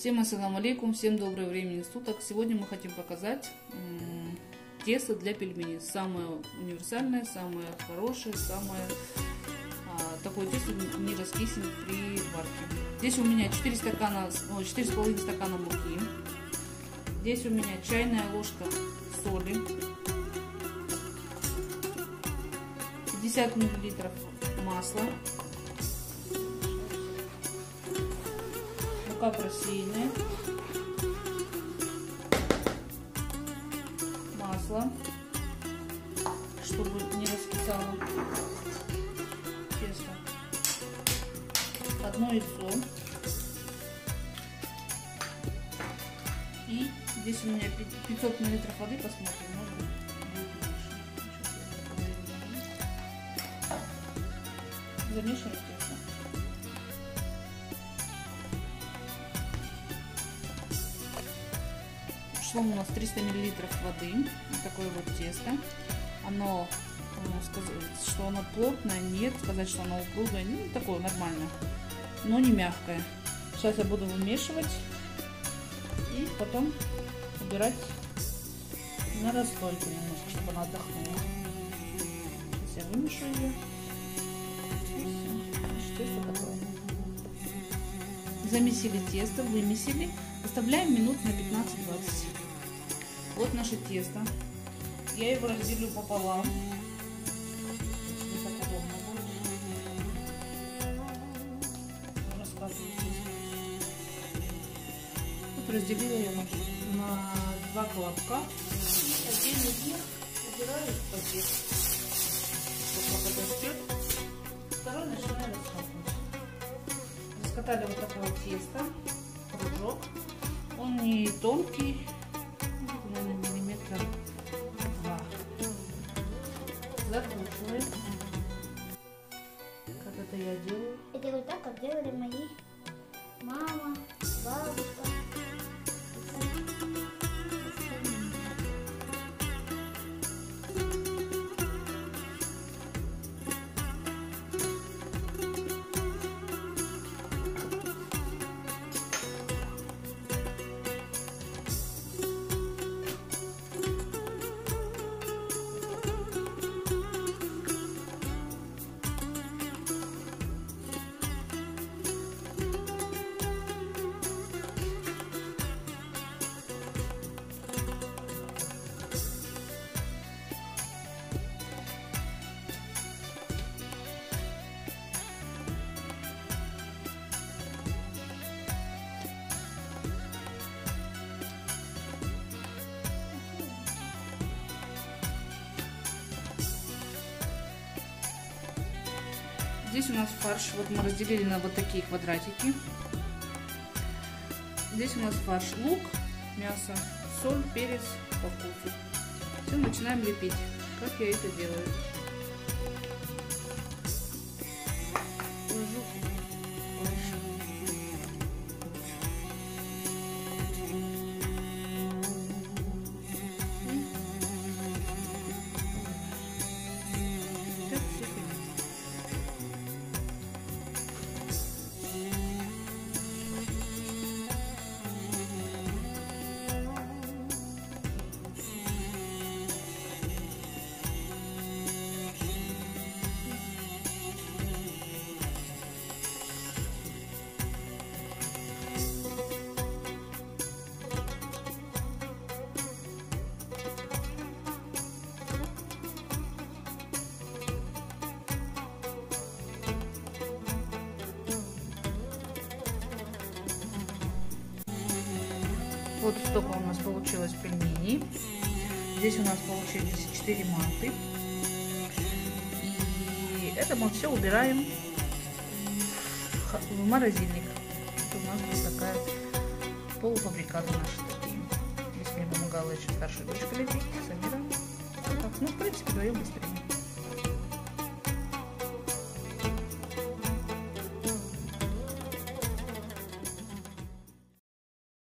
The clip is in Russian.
Всем ассаламу алейкум, всем доброго времени суток. Сегодня мы хотим показать тесто для пельменей. Самое универсальное, самое хорошее, такое тесто не раскиснет при варке. Здесь у меня 4,5 стакана муки. Здесь у меня чайная ложка соли, 50 мл масла, мука просеянная, масло, чтобы не раскисало тесто, одно яйцо, и здесь у меня 500 мл воды, посмотрим, может быть будет больше. Замешиваем тесто. Шло у нас 300 мл воды, такое вот тесто. Оно, сказать, что оно плотное, нет, сказать, что оно упругое, ну такое нормальное, но не мягкое. Сейчас я буду вымешивать и потом убирать на расстойку немножко, чтобы она отдохнула. Сейчас я вымешу ее. Тесто такое. Замесили тесто, вымесили. Оставляем минут на 15-20. Вот наше тесто. Я его разделю пополам. Вот разделила я на 2 колобка. Отдельно из них убираю в пакет. Пока подождет. Второй начинаю раскатывать. Раскатали вот такое тесто, кружок. Он не тонкий, наверное, миллиметра 2. Закручиваем. Как это я делаю? Я делаю так, как делали мои мама, бабушка. Здесь у нас фарш, вот мы разделили на вот такие квадратики. Здесь у нас фарш: лук, мясо, соль, перец по вкусу. Все, начинаем лепить. Как я это делаю? Вот столько у нас получилось пельменей. Здесь у нас получились 4 манты. И это мы все убираем в морозильник. Это у нас вот такая полуфабрикаты наши такие. Здесь мне помогала еще старшая дочка лепить. Собираем. Так, ну, в принципе, вдвоем быстрее.